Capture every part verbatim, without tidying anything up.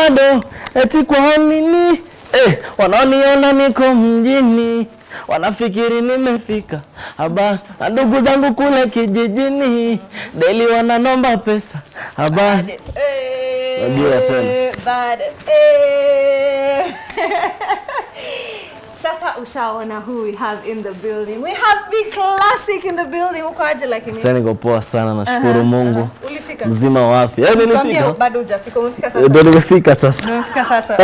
Ado, eti kwa nini? Eh, wanaoniona niko mjini, wanafikiri nimefika. Haba, na ndugu zangu kule kijijini, daily wananomba pesa. Haba. Najua sana. Bad. Eh. Sasa ushaona who we have in the building. We have the classic in the building. Uko aje lakini? Sasa niko poa sana, nashukuru uh -huh, Mungu. Uh -huh. Ulifika? Mzima wa afya. Eh, nilifika. Bado hujafika, umefika sasa. Ndio nimefika sasa. Umefika sasa.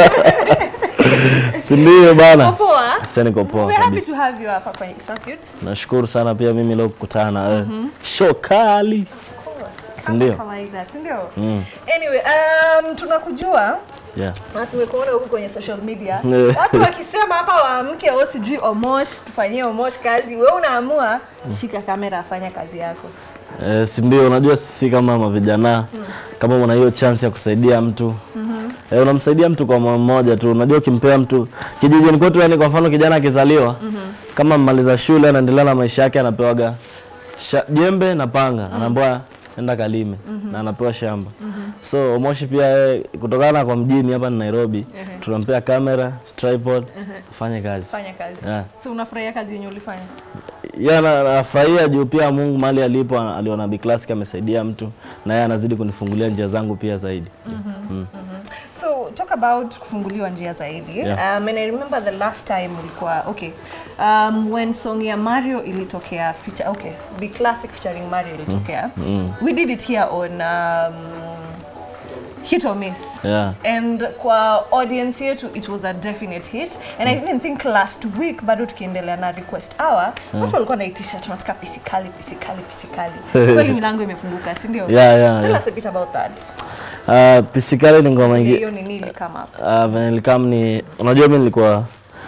Sindio bana? Uko poa? Sasa niko poa. We happy to have you hapa kwa so cute. Nashukuru sana pia mimi leo kukutana na wewe. Show kali. Sindio? Kawaida, sindio? Mm. Anyway, um tunakujua. Yeah. Na tumekuona huko kwenye social media. Watu wakisema hapa waamke au sijui Omosh, tufanyie Omosh kazi, wewe unaamua shika kamera afanya kazi yako. Eh, si ndio, unajua sisi kama mavijana hmm. kama una hiyo chance ya kusaidia mtu. Mhm. Eh, unamsaidia mtu kwa mmoja tu. Unajua ukimpea mtu kijijini kwetu, yani kwa mfano kijana akizaliwa, mm -hmm. kama mmaliza shule anaendelea na maisha yake, anapewaga jembe na panga, mm -hmm. anaambiwa enda kalime, mm -hmm. na anapewa shamba. Mm -hmm. So Omoshi pia eh, kutokana kwa mjini hapa ni Nairobi, uh -huh. tunampea kamera, tripod, uh -huh. fanye kazi. Fanya kazi. Yeah. So unafurahia kazi yenyewe ulifanya? Ya na nafurahia juu pia Mungu mali alipo aliona Big Classic amesaidia mtu na yeye anazidi kunifungulia njia zangu pia zaidi. Mm -hmm. mm. Mm -hmm. So talk about kufunguliwa njia zaidi. Yeah. Um, and I remember the last time ulikuwa okay. Um, when song ya Mario ilitokea feature okay, Big Classic featuring Mario ilitokea. Mm. Mm. We did it here on um, Hit or Miss. Yeah. And kwa audience yetu it was a definite hit. And mm. I even think last week bado tukiendelea na request hour, mm. watu walikuwa naitisha tunataka Pisi Kali, Pisi Kali, Pisi Kali. Kweli milango imefunguka, si ndio? Yeah, yeah. Tell yeah. us a bit about that. Uh, Pisi Kali ni ngoma nyingi. Hiyo ni nini kama hapo? Ah, uh, nilikam ni unajua mimi nilikuwa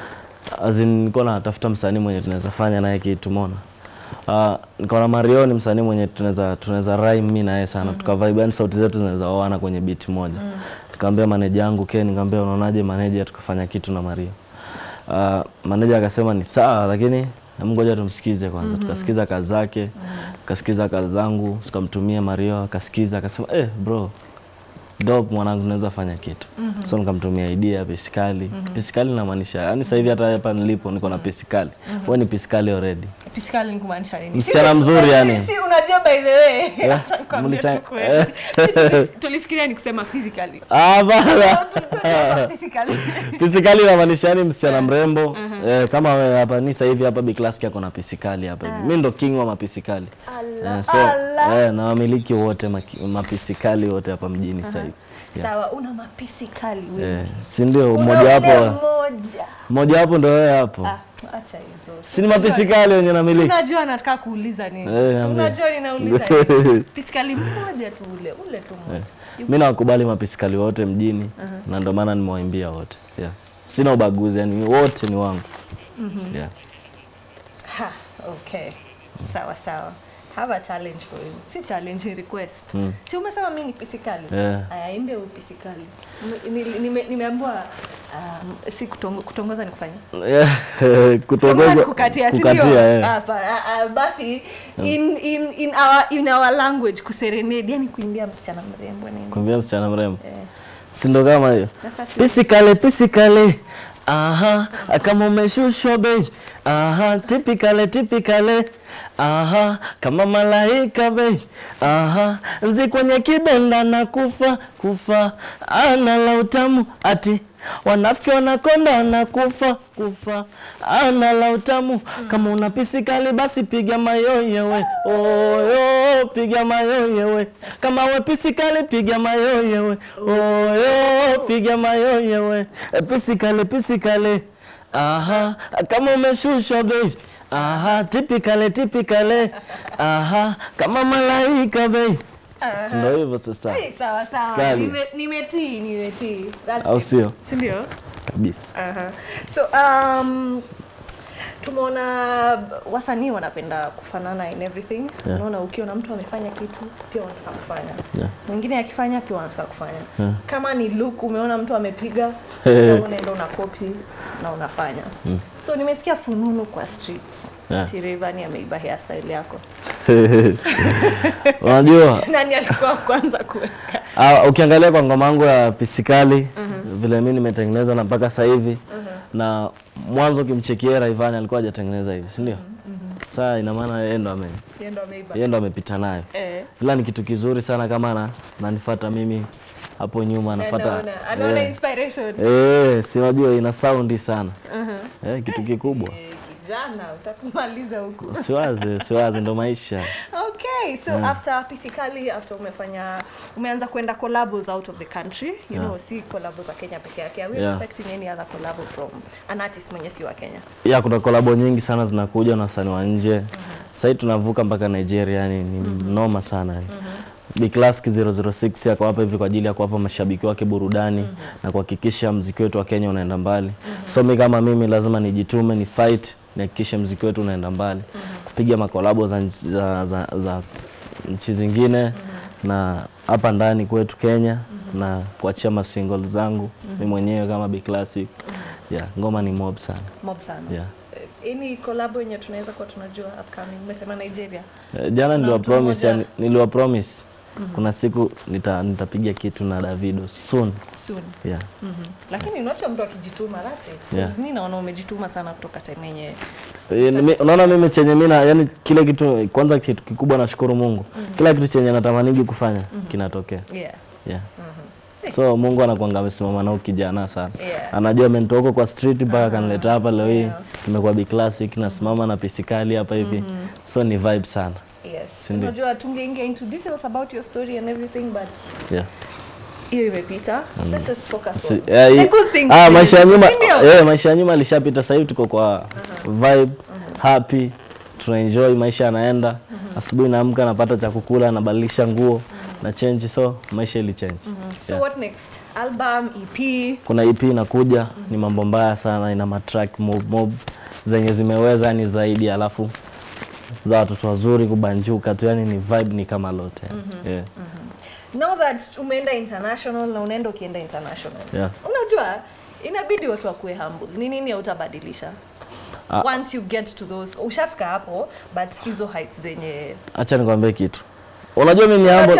as in nilikuwa natafuta msanii mwenye tunaweza fanya naye kitu umeona. Ah, uh, niko na Mario ni msanii mwenye tunaweza tunaweza rhyme mimi na yeye sana. Mm -hmm. Tukavibe and sauti zetu zinaweza oana kwenye beat moja. Mm -hmm. Nikamwambia manager yangu Ken, nikamwambia unaonaje manager tukafanya kitu na Mario. Ah, uh, manager akasema ni sawa lakini ngoja tumsikize kwanza. Mm -hmm. Tukasikiza kazi zake, mm -hmm. tukasikiza kazi zangu, tukamtumia Mario akasikiza akasema eh bro dope mwanangu tunaweza fanya kitu. Mm -hmm. So nikamtumia idea Pisi Kali. Mm -hmm. Pisi Kali inamaanisha yani sasa hivi hata hapa nilipo niko na Pisi Kali. Mm -hmm. Wewe ni Pisi Kali already. Pisi Kali ni kumaanisha nini? Msichana mzuri yani. Sisi unajua by the way. Acha nikwambie kweli. Tulifikiria ni kusema physically. Ah bana. Pisi Kali. Pisi Kali inamaanisha yani msichana mrembo. Uh -huh. Eh, kama wewe hapa ni sasa hivi hapa Big Classic yako na Pisi Kali hapa hivi. Uh -huh. Mimi ndo king wa mapisi Kali. Eh, so eh na wamiliki wote mapisi Kali wote hapa mjini sasa hivi. Yeah. Sawa, una mapisi kali wewe. Eh, si ndio mmoja hapo. Mmoja. Mmoja hapo ndio wewe hapo. Ah, acha hizo. Si ni mapisi kali wenye namiliki. Unajua nataka kuuliza nini? Eh, unajua ninauliza nini? Pisi kali mmoja tu ule, ule tu mmoja. Eh. Mimi nakubali mapisi kali wote mjini, uh -huh. na ndio maana nimewaimbia wote. Yeah. Sina ubaguzi yani wote ni wangu. Mhm. Mm yeah. Ha, okay. Mm. Sawa sawa. Have a challenge for you. Si challenge, request. Mm. Si umesema mimi ni Pisi Kali. Yeah. Aya imbe u Pisi Kali. Nimeambiwa um, si kutongo, kutongoza ni kufanya. Yeah. Kutongoza kukatia, si ndio? Yeah. Ah, basi in in in our in our language kuserenade yani kuimbia msichana mrembo nini? Kuimbia msichana mrembo. Yeah. Si ndo kama hiyo. Pisi Kali, Pisi Kali. Aha, kama umeshushwa babe. Aha, typically typically. Aha, kama malaika babe. Aha, nzi kwenye kidonda na kufa kufa. Ana la utamu ati wanafiki wanakonda na kufa kufa. Ana la utamu kama una Pisi Kali basi piga mayoye we. Oyo piga mayoye we. Kama we Pisi Kali piga mayoye we. Oyo piga mayoye we. Pisi Kali, Pisi Kali. Aha, kama umeshusha babe. Aha, typically typically. Aha, kama malaika babe. Sio hivyo sasa. Eh, sawa sawa. Nimetii, nimetii. Au sio? Si ndio? Kabisa. Aha. So um tumeona wasanii wanapenda kufanana in everything. Yeah. Unaona ukiona mtu amefanya kitu pia unataka kufanya. Yeah. Mwingine akifanya pia unataka kufanya. Yeah. Kama ni look umeona mtu amepiga, unaenda una copy na unafanya. Mm. So nimesikia fununu kwa streets. Yeah. Tirevani ameiba hairstyle yako. Unajua nani alikuwa kwanza kuweka? Ah, ukiangalia kwa ngoma yangu ya Pisi Kali, uh -huh. vile mimi nimetengeneza na mpaka sasa hivi. Uh -huh. Na mwanzo kimchekia Rayvanny alikuwa hajatengeneza hivi, si ndio? Uh -huh. Sasa ina maana yeye ndo ame yeye ndo ameiba. Yeye ndo amepita nayo. Eh. Ila ni kitu kizuri sana kama na nanifuata mimi hapo nyuma anafuata. Anaona eh, inspiration. Eh, si unajua ina sound sana. Uh -huh. Eh, kitu kikubwa. Eh, kijana utakumaliza huko. Siwaze, siwaze ndo maisha. Okay, so yeah. after Pisi Kali, after umefanya umeanza kwenda collabs out of the country, you yeah. know, si collabs za Kenya peke yake. Are we yeah. expecting any other collab from an artist mwenye si wa Kenya? Yeah, kuna collab nyingi sana zinakuja na wasanii wa nje. Uh -huh. Sasa tunavuka mpaka Nigeria, yani ni uh -huh. noma sana yani. Uh -huh. Big Classic zero zero six yako hapa hivi kwa ajili ya kuwapa mashabiki wake burudani uh -huh. na kuhakikisha muziki wetu wa Kenya unaenda mbali. Uh -huh. So mimi kama mimi lazima nijitume, ni fight, nihakikishe muziki wetu unaenda mbali. Uh -huh. Kupiga makolabo za, za, za, za nchi zingine uh -huh. na hapa ndani kwetu Kenya uh -huh. na kuachia ma singles zangu uh -huh. mimi mwenyewe kama Big Classic. Uh -huh. Yeah, ngoma ni mob sana. Mob sana. Yeah. Any collab yenye tunaweza kwa tunajua upcoming? Umesema Nigeria. Uh, jana niliwa promise, yani niliwa promise. Mm -hmm. Kuna siku nita nitapiga kitu na Davido soon. Soon. Yeah. Mhm. Mm, lakini unacho mtu akijituma, that's it. Yeah. Mimi naona umejituma sana kutoka time yenyewe. Unaona mimi chenye mimi na yani kile kitu kwanza kitu kikubwa nashukuru Mungu. Mm -hmm. Kila kitu chenye natamanigi kufanya mm -hmm. kinatokea. Yeah. Yeah. Mm -hmm. So Mungu anakuanga amesimama nao kijana sana. Yeah. Anajua mentor huko kwa street mpaka kanileta hapa leo hii. Tumekuwa Big Classic na simama na Pisi Kali hapa hivi. Mm -hmm. So ni vibe sana. Yes. Unajua tungeingia into details about your story and everything, but yeah. Hiyo imepita. Mm. Let's just focus on yeah, the good things. Ah, maisha ya nyuma. Eh, maisha ya nyuma alishapita, sasa hivi tuko kwa uh -huh. vibe, uh -huh. happy, tunaenjoy maisha yanaenda. Uh -huh. Asubuhi naamka napata cha kukula, nabadilisha nguo, uh -huh. na change, so maisha ili change. Uh -huh. So yeah. What next? Album, E P? Kuna E P inakuja, uh -huh. ni mambo mbaya sana, ina matrack mob mob zenye zimeweza ni zaidi, alafu za watoto wazuri kubanjuka tu, yani ni vibe ni kama lote. Mm -hmm. Yeah. Mm -hmm. Now that umeenda international na unaenda ukienda international. Yeah. Unajua inabidi watu wakuwe humble. Ni nini utabadilisha? Uh, Once you get to those, ushafika hapo, but hizo heights zenye. Acha nikwambie kitu. Unajua mimi ni humble.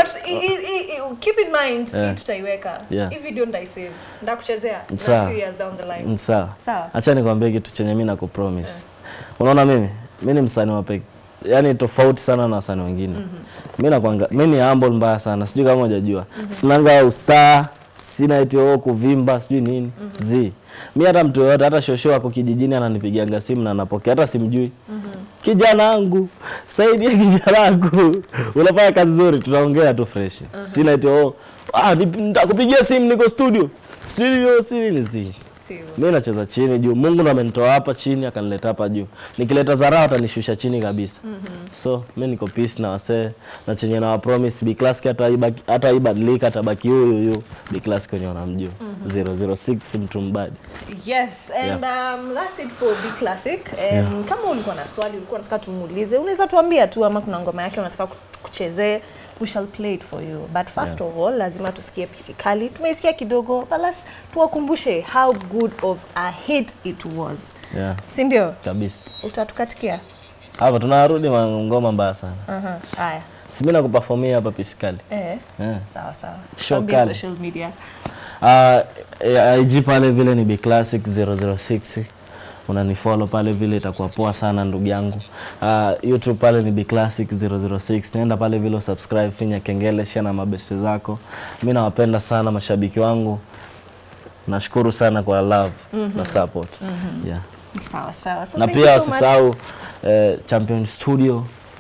Keep in mind, yeah. hii tutaiweka. Yeah. Hii video ndai save. Ndakuchezea a few years down the line. Sawa. Sawa. Acha nikwambie kitu chenye mimi nakupromise. Yeah. Unaona mimi? Mimi ni msanii wa pekee. Yani tofauti sana na wasanii wengine. Mm -hmm. Mimi nakwanga, mimi ni humble mbaya sana. Sijui kama hujajua. Mm -hmm. Sinanga star, sina eti wao kuvimba, sijui nini. Mm -hmm. Zi. Mimi hata mtu yote hata shosho wako kijijini ananipigianga simu na napokea, hata simjui. Mm -hmm. Kijana wangu, saidia kijana wangu. Unafanya kazi nzuri, tunaongea tu fresh. Uh -huh. Sina eti wao, ah nitakupigia simu niko studio. Studio sini zi. Mimi nacheza chini juu. Mungu ndo amenitoa hapa chini akanileta hapa juu. Nikileta dharau atanishusha chini kabisa. Mm -hmm. So mimi niko peace na wasee na chenye na promise Big Classic hata ibaki hata ibadilika atabaki huyu huyu Big Classic kwenye wanamjua. Mm -hmm. zero zero six mtu mbadi. Yes, and yeah. um that's it for Big Classic. And yeah. kama ulikuwa na swali ulikuwa unataka tumuulize, unaweza tuambia tu, ama kuna ngoma yake unataka kuchezea, we shall play it for you. But first yeah. of all, lazima tusikie Pisi Kali. Tumeisikia kidogo, but tuwakumbushe how good of a hit it was. Yeah. Si ndio? Kabisa. Utatukatikia? Hapa tunarudi ngoma mbaya sana. Aha. Uh Haya. Si mimi nakuperformia hapa Pisi Kali. Eh. Yeah. Sawa sawa. Showbiz social media. Ah, uh, I G pale vile ni Big Classic zero zero six. Unanifollow pale vile itakuwa poa sana ndugu yangu. Uh, YouTube pale ni Big Classic zero zero six. Nenda pale vile subscribe, finya kengele, share na mabeste zako. Mimi nawapenda sana mashabiki wangu. Nashukuru sana kwa love mm -hmm. na support. Mm -hmm. Yeah. Sawa sawa. So na pia usisahau eh, Champion Studio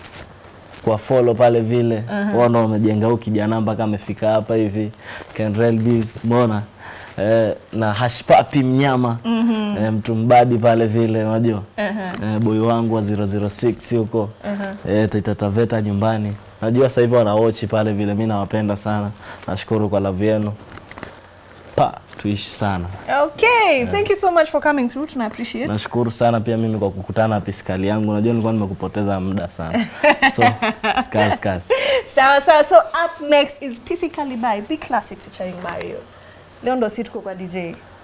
kwa follow pale vile. Uh -huh. Wao wamejenga huko kijana mpaka amefika hapa hivi. Kenrel Biz, mbona? Eh, na Hashpapi mnyama. Mm -hmm. eh, mtu mbadi pale vile unajua. Uh -huh. eh, boy wangu wa zero zero six huko. Uh -huh. eh, Taitataveta nyumbani. Najua sasa hivi wana watch pale vile, mimi nawapenda sana. Nashukuru kwa love yenu. Pa tuishi sana. Okay, yeah. Thank you so much for coming through. Tuna appreciate. Nashukuru sana pia mimi kwa kukutana na Pisi Kali yangu. Unajua nilikuwa nimekupoteza muda sana. So, kazi kazi. Sawa sawa. So up next is Pisi Kali by Big Classic featuring Mario. Leo ndo sisi tuko kwa D J.